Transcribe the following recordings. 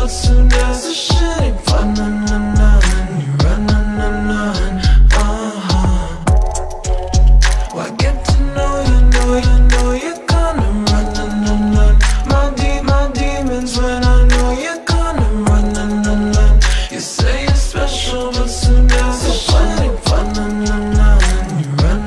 but soon as the shit ain't fun, then you run, Well, I get to know you're gonna run, My demons when I know you're gonna run, You say you're special, but soon as the shit ain't fun, you run,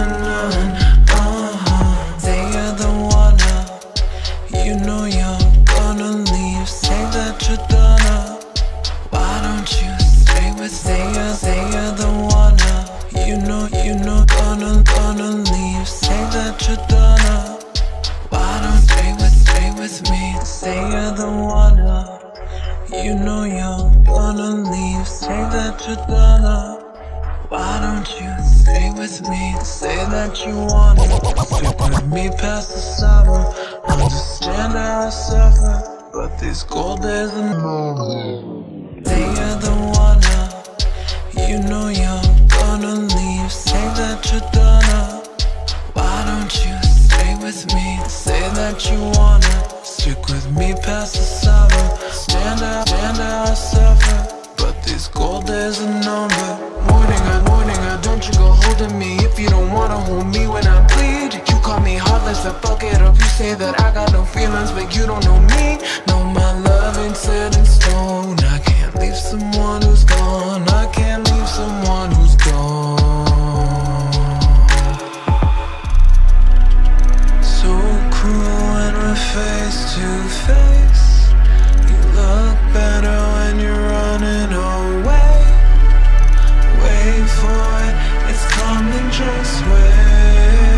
Say you're the one, you know you're gonna leave. Say that you're done, why don't you stay with? Say you're the one, you know gonna leave. Say that you're done, why don't stay with me? Say you're the one, you know you're gonna leave. Say that you're done, why don't you stay with me? Say that you wanna stick with me past the summer. Understand how I suffer, but these cold days are normal. Say you're the one, you know you're gonna leave. Say that you're done, why don't you stay with me? Say that you wanna stick with me past the summer. Stand how I suffer, but these cold days are number. Warning, don't you go holding me if you don't wanna hold me when I bleed. You call me heartless, I fuck it up. You say that I got no feelings, but you don't know me. No, my love ain't set in stone. I can't leave someone who's gone. I can't leave someone who's gone. So cruel when we're face to face. You look better when you're running away. Wait for it, it's coming, just wait.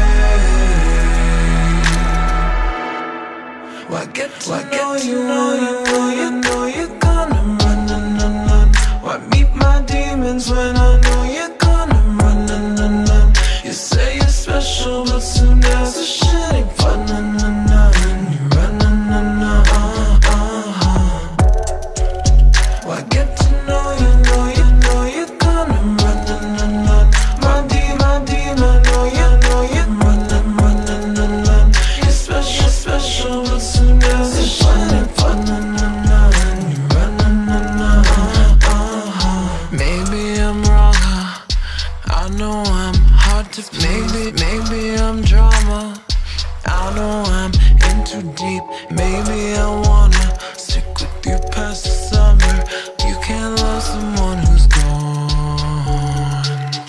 Well, I get to know you're gonna run, Why meet my demons when I know you're gonna run, You say you're special, but soon as the shit ain't fun, you run, Well, I get to know you're gonna run, My demon, know you're running, You're special, but soon as the shit ain't fun, you run, Maybe I'm wrong, I know I'm hard to please. Maybe I'm drama, I know I'm in too deep. Maybe I wanna stick with you past the summer. You can't love someone who's gone.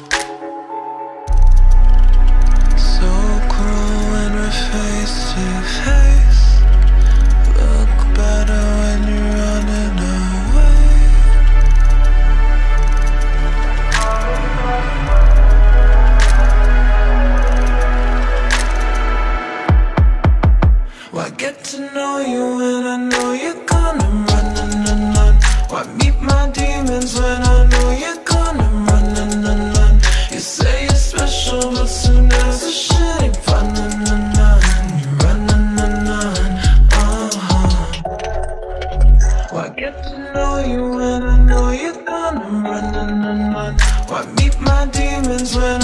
So cruel when we're face to face. Look better when you're running away. Well, I get to know you when I know you're gonna run, Why meet my demons when I know you're gonna run, You say you're special, but soon as the shit ain't fun, you run, Well, I get to know you when I know you're gonna run, Why meet my demons when